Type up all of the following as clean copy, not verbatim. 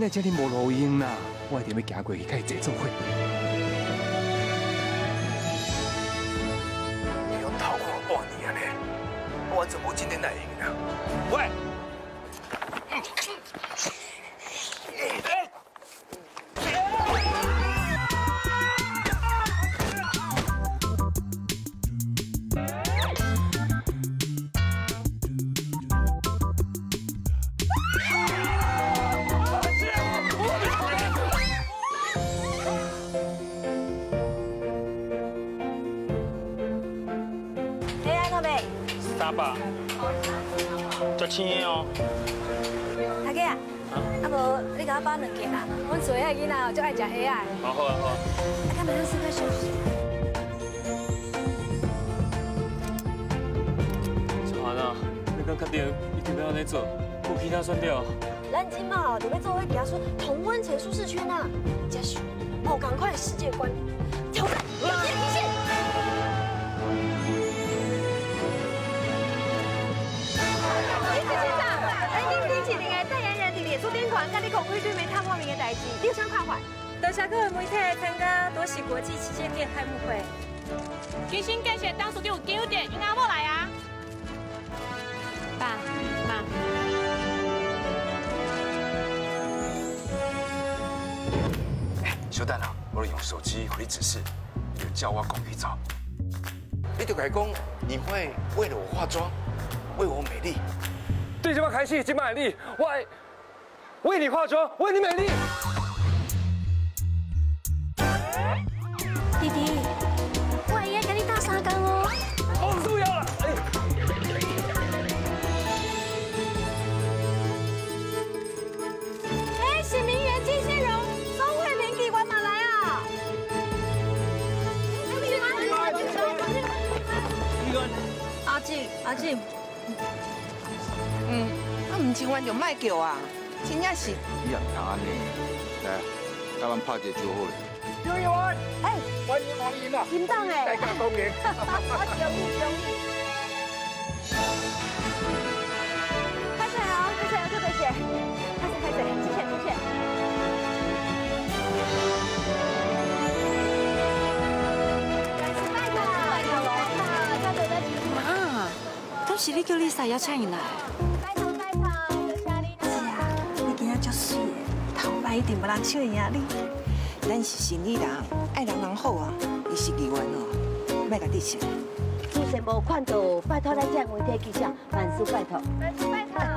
这里无路用啦，我一定要行过去，甲伊坐做伙。 你用头看半年呢，我怎么今天来用呢？喂！ 爸，足青的哦。 大哥啊，啊无你甲我包两件啦，阮厝遐囡仔就爱食虾啊。 好好啊好。 啊，干嘛要先快休息？ 小涵啊，你敢确定一定要安尼做？有其他选择？ 咱今嘛就要做伙行出同温层舒适圈啊，这是某赶快的世界观，挑战世界极限。 出编团，甲你讲开对面探莫名的代志，你有啥看法？多谢各位媒体来参加多喜国际旗舰店开幕会。 真心感谢当初给我9点，因阿某来啊。 爸妈， 小蛋啊，我用手机给你指示，你就叫我讲去找。你就改讲，你会为了我化妆，为我美丽。 对这把开戏，今晚你我爱。 为你化妆，为你美丽。 弟弟，我也跟你打3工哦。 哦，输了。 哎，许明源、金信荣、钟慧萍、李文马来啊！阿静， 啊，唔千万就卖叫啊！ 真正是， 你也唔通安尼，来，甲咱拍一个招好咧。 刘一文， 哎， 欢迎光临啊！ 金档哎， 大家恭迎。 我恭喜！开水好，特别写，开水，之前。 妈，都是你叫Lisa邀请伊来。 足水的，头摆一定无人笑赢你。咱是生意人，爱人好啊，伊是议员哦，莫甲得瑟。 之前无看到，拜托咱这媒体记者，万事拜托。万事拜托。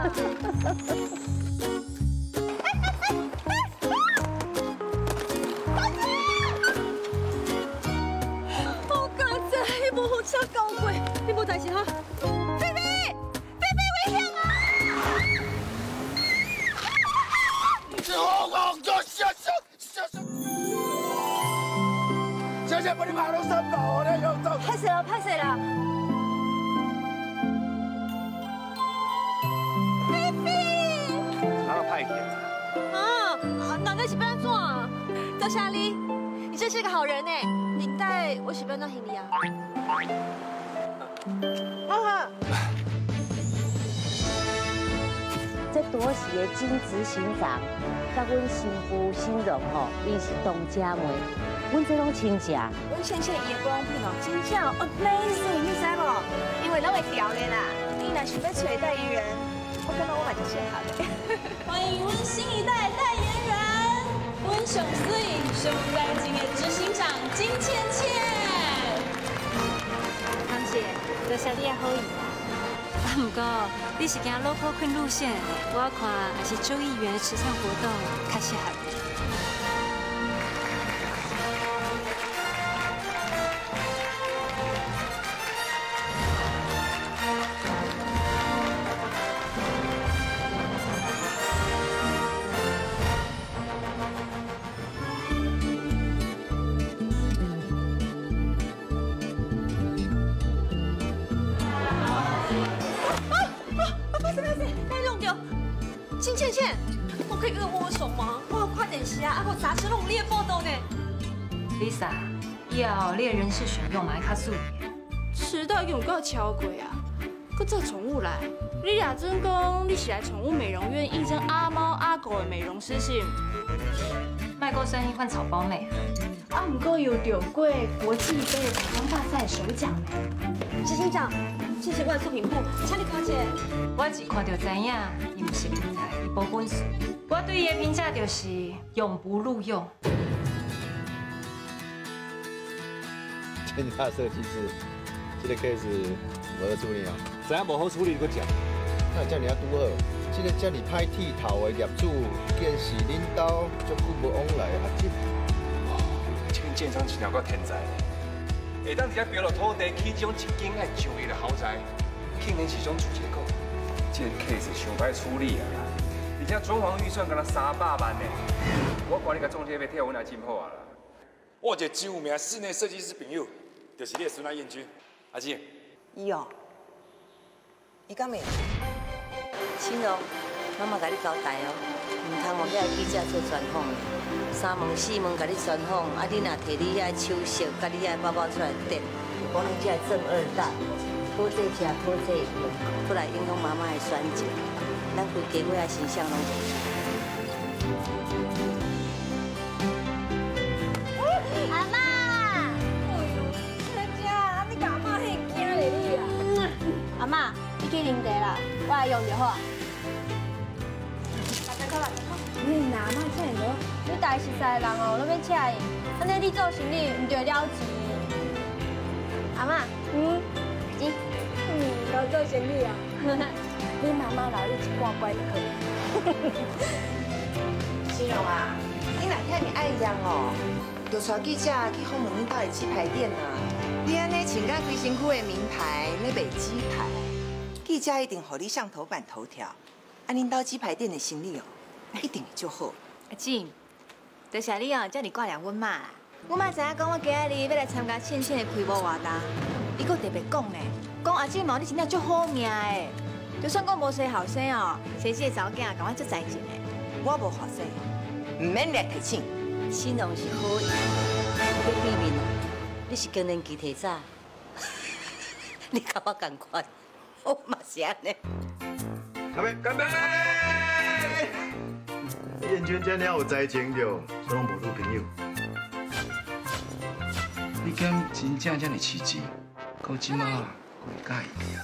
好刚才，伊无好车交过，你无代志哈？菲菲危险啊！ 小姐，把你马路上倒了，要走。 拍死了！菲菲， 哪个派遣？ 哪个是要怎？多谢你，你真是个好人呢。领带我是要哪行李啊？ 这多是个金执行长，甲阮新妇新荣吼，伊是当家妹，阮这拢亲戚。 阮先生伊的保养品哦，真正 amazing， 你知无？因为拢会调的啦。你若想要找代言人，我感觉我嘛就适合的。 欢迎阮新一代代言人，阮上水上干净的执行长金倩倩。 堂姐，多谢你的好意啦。啊，不过你是行 local queen 路线，我看还是州议员的慈善活动较适合你。 金倩倩，我可以跟你握手吗？我要快点时啊！我杂志拢有你的报道呢。 Lisa，以后你的人事选用嘛要较注意。 迟到已经有够超过啊！ 搁做宠物来。你若准讲你是来宠物美容院应征阿猫阿狗的美容师是？ 卖过生意换草包妹。 啊，不过有丢过国际杯的彩妆大赛首奖呢。 执行长，这是我的作品簿，请你看者。 我一看就知影，伊不是人才，伊无本事。我对伊的评价就是永不录用。 检查设计师，这个 case 如何处理啊？ 怎样不好处理个讲？ 那叫你要拄好，这个叫你歹剃头的业主，见是恁兜足久无往来的阿姊。 这间建商真了够天才的，会当直接标落土地起这种一间爱就业的豪宅，竟然是种出结果。这个 case 想歹处理啊啦，而且装潢预算敢若300万呢，我管你个中介费贴阮来真好啊啦。 我一个真有名室内设计师朋友，就是你的孙仔燕君，阿姊。 伊哦，伊敢袂？ 新荣，妈妈甲你交代哦，唔通往遐记者做专访的，3问4问甲你专访，啊你若摕你遐手势，甲你遐包包出来点，讲你这正二代，讨这吃讨这用，出来影响妈妈的选择，咱规家伙的形象拢无。 阿妈，哎呦，在遮，你甲阿妈迄惊咧你啊！阿妈，你去啉茶啦，我来用就好啊。你阿妈请你落，你大实在人哦，你要请伊，安尼你做生意唔着了钱。阿妈，钱，搞做生意啊？你妈妈留你一半乖就可以。 新荣啊，你哪天你爱样哦？就带记者去访问恁兜的鸡排店啊！你安尼穿甲规身躯的名牌，咧卖鸡排，记者一定互你上头版头条。啊，恁兜鸡排店的生意哦，一定会就好。 阿姊，多谢你哦，遮尔挂念阮妈啦。阮妈知影讲我今日要来参加倩倩的开幕活动，伊佫特别讲呢，讲阿姊毛你真正足好命的，就算讲无生后生哦，生这个查某囝甲我足才情的。 我无后生，唔免掠提醒。 新荣是好意，要避免哦，你是更年期提早，你甲我同款，我嘛是安尼。 干杯！干杯！燕娟真了有才情着，所以拢无女朋友。 你敢真正这么刺激？到即马会介意啊？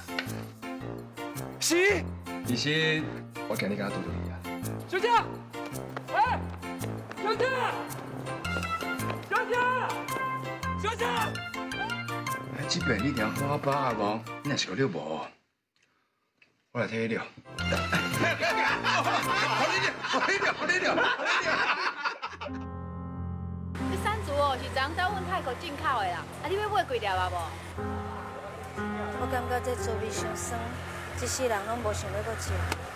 是。 其实我今日甲拄到你啊。 小姐，喂，小姐，小姐，小姐。 哎，这边你听花巴啊无？你若是有了无？我来替你了。好你了。 这山竹哦是昨在阮泰国进口的啦，啊你要买几条啊无？ 我感觉这滋味上酸，一世人拢无想要搁食。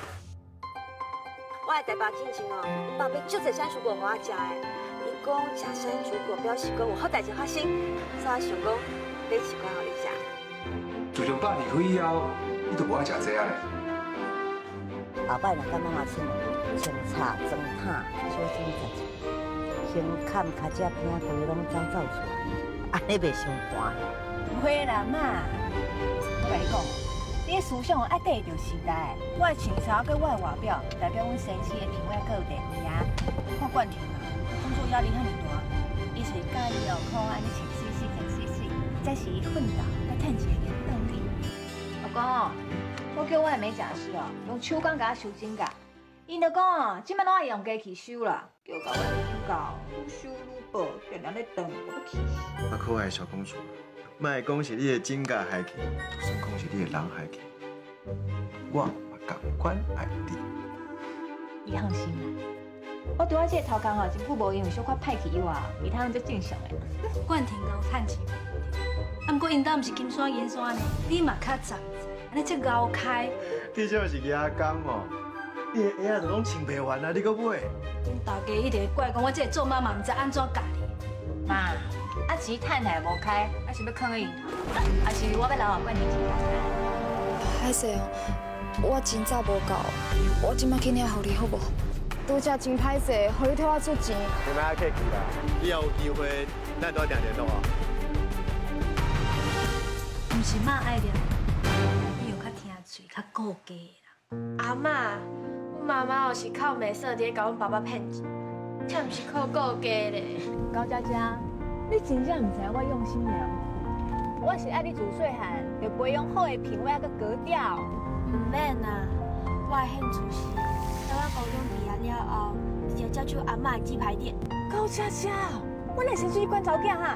我的大爸亲情哦，因爸买足侪山竹果互我食的。伊讲食山竹果表示讲有好代志发生，所以我想讲买一罐互你食。 自从爸离婚以后，你都无爱食这啊咧。 后摆若甲妈妈出门，穿茶装毯，小心十足，胸坎脚趾片皮拢长走出来，安尼袂伤寒。 袂啦妈，我甲你讲，你的思想爱跟着时代。我的穿衫跟我的外表，代表阮生死的地位各有地位啊。看冠廷啊，工作压力遐尔大，伊是介意哦，看我安尼穿死，这是伊奋斗要趁钱的动力。我讲哦。我叫我的美甲师哦，用手工甲我修指甲。因就讲哦，即摆拢爱用机器修啦，叫甲我的指甲愈修愈薄，常常咧断，我都气死。 啊，可爱小公主，莫讲是你的指甲害去，就算讲是你的人害去，我嘛同款爱你。 你放心啦，我对我这个头壳吼，真久无因为小可歹去以外，其他拢足正常的。 冠廷讲趁钱，啊，不过因兜毋是金山银山呢，你嘛较早。安尼这咬开， 你这是牙工哦，你的鞋仔都拢穿袂完啊，你搁买？ 因大家一直怪讲我这个做妈妈毋知安怎教你。 妈，啊钱趁来无开，啊是要坑银行，啊是我要留后冠廷钱歹势哦，我钱早无够，我即摆去领互你好无？拄则真歹势，互你替我出钱。 你莫客气啦，以后有机会咱多定联络啊。 毋是妈爱念。你有较听顾家啦。 阿嬷，阮妈妈哦是靠卖色伫甲阮爸爸骗钱，才毋是靠顾家咧。 高佳佳，你真正毋知我用心良苦。我是爱你自细汉就培养好的品味佮格调。 毋免啦，我的兴趣是等我高中毕业了后，直接接手阿嬷的鸡排店。 高佳佳，我乃是水管查某囝哈。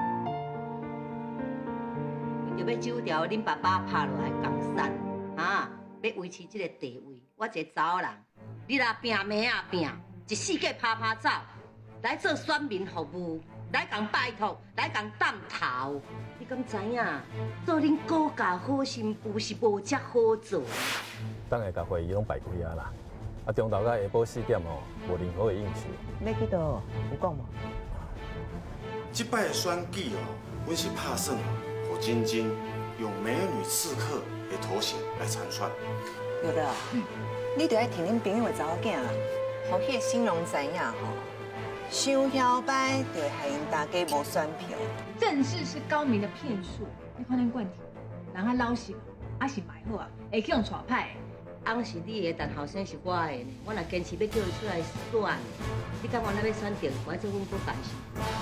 就要揪掉恁爸爸拍落来江山，啊！要维持这个地位，我一个查某人，你若拼命啊拼，一世界拍拍走，来做选民服务，来共拜托，来共担头。你敢知影？做恁顾家好媳妇是无遮好做。 等下甲会议拢摆开啊啦，啊中昼到下晡4点哦，无任何的应酬。 要去倒？有讲无？ 这摆的选举哦，阮是拍算互晶晶用美女刺客的头衔来参选。 有的，你得爱听恁朋友的查某囝，互迄个新荣知影吼，想摇摆就会害因大家无选票。 政治是高明的骗术，你看恁冠廷，人较老实，还是卖好啊，会去用耍派。 翁是你的，但后生是我的呢。我若坚持要叫伊出来选，你敢原来要选定，我做阮不担心。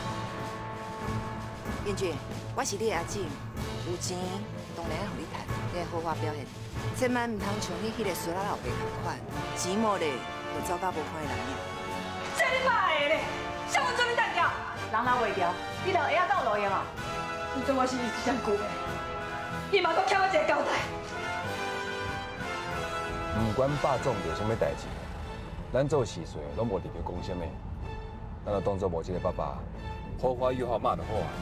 燕俊，我是你的阿姊，有钱当然要互你趁，你要好好表现，千万唔通像你迄个孙仔老爸同款，钱无咧就走到无看的人样。 这你妈的咧，像我做你单调，人拿袂掉，你就会晓到路用啊？你做我是一箱久的，你嘛搁欠我一个交代。 不管霸总有啥物代志，咱做事岁拢无直接讲啥物，咱就当作无这个爸爸，好花又好骂就好啊。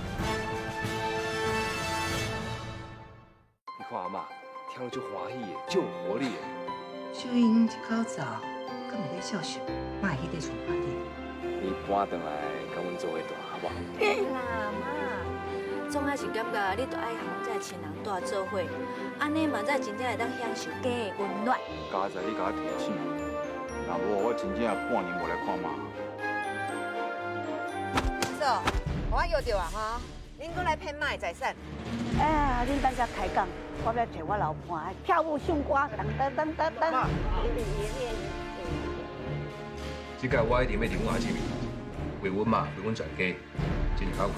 你看阿妈，听了就欢喜的，就有活力的。 秀英一口罩，敢会咧笑想，卖迄块床花店。 你搬回来跟阮做伙大好不好？ 啦妈，总还是感觉你着爱和这亲人住做伙，安尼嘛才真正会当享受家的温暖。 加在你甲我提醒，若无我真正半年无来看妈。 嫂，我约着啊哈，恁搁来骗妈的财产。 哎，恁等下开讲，我要找我老婆跳舞唱歌，等。 这届我一定要伫阮阿姊面头，为阮妈，为阮全家，尽力发挥。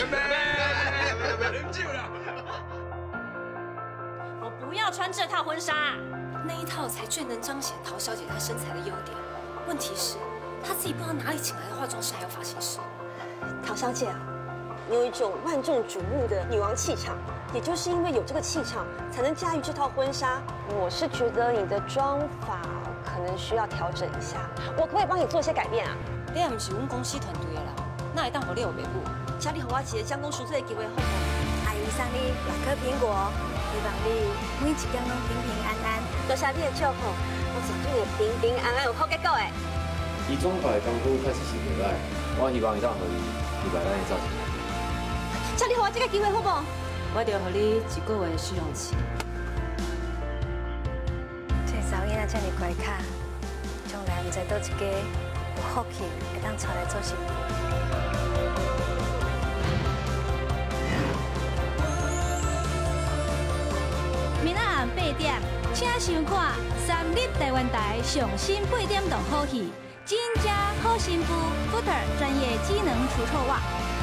忍住啦！ 我不要穿这套婚纱， 那一套才最能彰显陶小姐她身材的优点。问题是，她自己不知道哪里请来的化妆师还有发型师。 陶小姐啊，你有一种万众瞩目的女王气场，也就是因为有这个气场，才能驾驭这套婚纱。我是觉得你的妆法可能需要调整一下，我可不可以帮你做一些改变啊？ 你也不是阮公司团队的啦，哪会当互你有袂舞？ 请你和我一个将功赎罪的机会，好不好？ 阿姨送你2颗苹果，希望你每一天拢平平安安。 多谢你的祝福，我绝对会平平安安有好结果的。 伊妆法的功夫确实是袂歹，我希望伊当互你明白咱的造型。 请你和我这个机会，好不好？ 我着互你1个月的试用期。这查某囡仔这么乖巧，将来唔知倒一个有福气会当娶来做媳妇。 明仔暗8点，请收看3立台湾台上新8点档好戏《真正好媳妇》Footer 专业机能除臭袜。